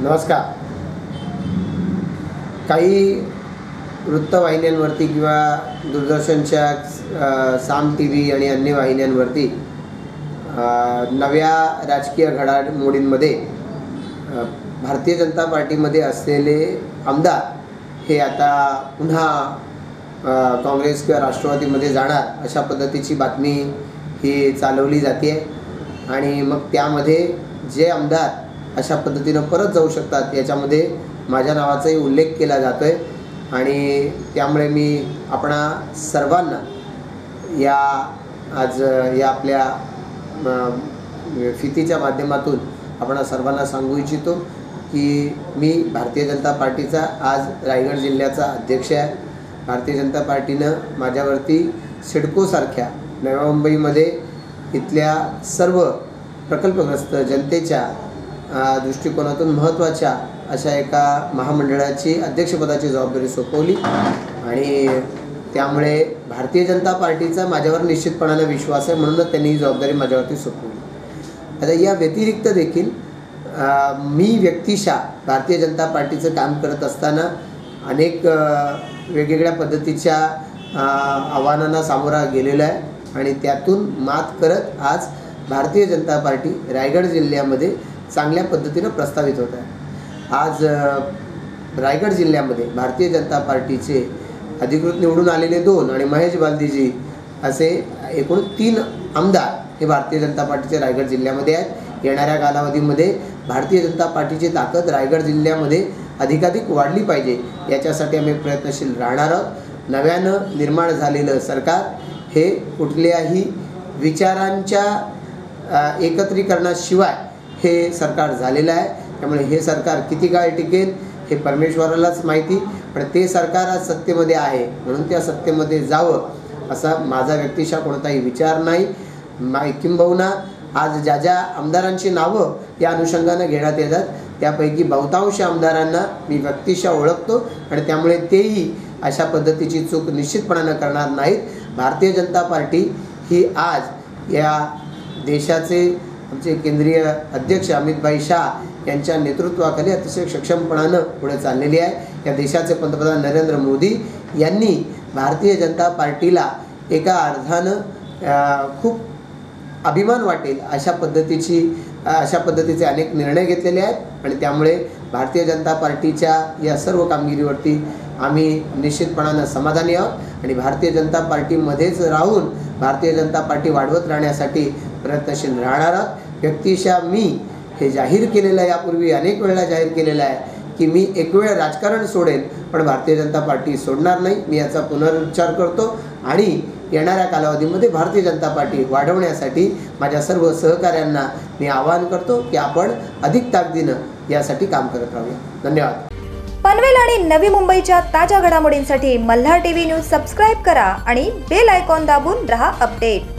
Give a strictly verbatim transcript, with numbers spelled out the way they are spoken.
नमस्कार. काही वृत्तवाहिन्यांवरती किंवा दूरदर्शनच्या साम टी व्ही आणि अन्य वाहिन्यांवरती नव्या राजकीय घडामोडींमध्ये भारतीय जनता पार्टीमध्ये असलेले आमदार हे आता पुन्हा काँग्रेस किंवा राष्ट्रवादीमध्ये जाणार अशा पद्धतीची बातमी ही चालवली जाते आहे. आणि मग त्यामध्ये जे आमदार अशा पद्धतीनं परत जाऊ शकतात याच्यामध्ये माझ्या नावाचाही उल्लेख केला जातो आहे. आणि त्यामुळे मी आपणा सर्वांना या आज या आपल्या फितीच्या माध्यमातून आपण सर्वांना सांगू इच्छितो की मी भारतीय जनता पार्टीचा आज रायगड जिल्ह्याचा अध्यक्ष आहे. भारतीय जनता पार्टीनं माझ्यावरती सिडकोसारख्या नव्या मुंबईमध्ये इथल्या सर्व प्रकल्पग्रस्त जनतेच्या दृष्टिकोनातून महत्त्वाच्या अशा एका महामंडळाची अध्यक्षपदाची जबाबदारी सोपवली. आणि त्यामुळे भारतीय जनता पार्टीचा माझ्यावर निश्चितपणाने विश्वास आहे, म्हणूनच त्यांनी ही जबाबदारी माझ्यावरती सोपवली. आता या व्यतिरिक्त देखील मी व्यक्तिशः भारतीय जनता पार्टीचं काम करत असताना अनेक वेगवेगळ्या पद्धतीच्या आव्हानांना सामोरा गेलेला आहे. आणि त्यातून मात करत आज भारतीय जनता पार्टी रायगड जिल्ह्यामध्ये चांगल्या पद्धतीनं प्रस्तावित होत आहे. आज रायगड जिल्ह्यामध्ये भारतीय जनता पार्टीचे अधिकृत निवडून आलेले दोन आणि महेश बालदीजी असे एकूण तीन आमदार हे भारतीय जनता पार्टीचे रायगड जिल्ह्यामध्ये आहेत. येणाऱ्या कालावधीमध्ये भारतीय जनता पार्टीची ताकद रायगड जिल्ह्यामध्ये अधिकाधिक वाढली पाहिजे याच्यासाठी आम्ही प्रयत्नशील राहणार आहोत. नव्यानं निर्माण झालेलं सरकार हे कुठल्याही विचारांच्या एकत्रीकरणाशिवाय हे सरकार झालेलं आहे. त्यामुळे हे सरकार किती काळ टिकेल हे परमेश्वरालाच माहिती, पण ते सरकार आज सत्तेमध्ये आहे म्हणून त्या सत्तेमध्ये जावं असा माझा व्यक्तिशः कोणताही विचार नाही. मा किंबहुना आज ज्या ज्या आमदारांची नावं या अनुषंगानं घेण्यात येतात त्यापैकी बहुतांश आमदारांना मी व्यक्तिशः ओळखतो आणि त्यामुळे तेही अशा पद्धतीची चूक निश्चितपणानं करणार नाहीत. भारतीय जनता पार्टी ही आज या देशाचे आमचे केंद्रीय अध्यक्ष अमितभाई शाह यांच्या नेतृत्वाखाली अतिशय सक्षमपणानं पुढे चाललेली आहे. या देशाचे पंतप्रधान नरेंद्र मोदी यांनी भारतीय जनता पार्टीला एका अर्थानं खूप अभिमान वाटेल अशा पद्धतीची अशा पद्धतीचे अनेक निर्णय घेतलेले आहेत. आणि त्यामुळे भारतीय जनता पार्टीच्या या सर्व कामगिरीवरती आम्ही निश्चितपणानं समाधानी आहोत आणि भारतीय जनता पार्टीमध्येच राहून भारतीय जनता पार्टी वाढवत राहण्यासाठी प्रयत्नशील राहणार आहोत. व्यक्तिशः मी हे जाहीर केलेलं आहे, यापूर्वी अनेक वेळा जाहीर केलेलं आहे की मी एक वेळ राजकारण सोडेल पण भारतीय जनता पार्टी सोडणार नाही. मी याचा पुनरुच्चार करतो आणि येणाऱ्या कालावधीमध्ये भारतीय जनता पार्टी वाढवण्यासाठी माझ्या सर्व सहकाऱ्यांना मी आवाहन करतो की आपण अधिक ताकदीनं यासाठी काम करत राहूया. धन्यवाद. पनवेल आणि नवी मुंबईच्या ताज्या घडामोडींसाठी मल्हार टीव्ही न्यूज सबस्क्राईब करा आणि बेल आयकॉन दाबून रहा अपडेट.